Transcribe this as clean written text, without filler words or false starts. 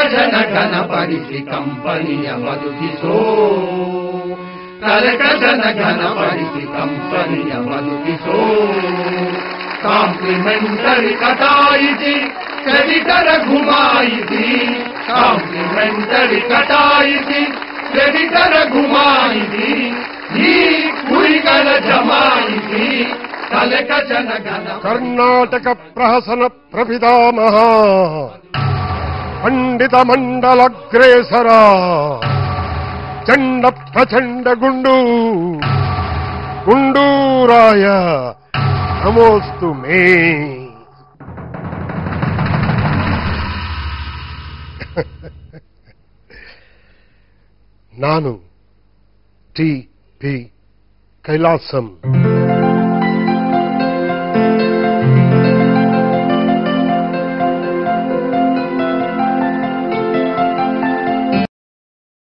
ಕನಕಜನ ಘನಪಡಿಸಿ ಕಂಪನಿಯ ಬದುಕಿಸೋ ಕನಕಜನ ಘನಪಡಿಸಿ ಕಂಪನಿಯ ಬದುಕಿಸೋ complementary ಕಟಾಯಿಸಿ ಕ್ರೆಡಿಟರ घुमाಯಿಸಿ complementary ಕಟಾಯಿಸಿ ಕ್ರೆಡಿಟರ घुमाಯಿಸಿ ಈ ಕುರಿಗಳ ಜಮಾಯಿಸಿ ಕನಕಜನ ಘನ ಕರ್ನಾಟಕ ಪ್ರಹಸನ ಪ್ರಪಿತಾಮಹ ಪಂಡಿತ ಮಂಡಲಗ್ರೇಸರ ಚಂಡ ಪ್ರಚಂಡ ಗುಂಡೂರಾಯ ನಮೋಸ್ತು ಮೇ. ನಾನು ಟಿ ಪಿ ಕೈಲಾಸಂ.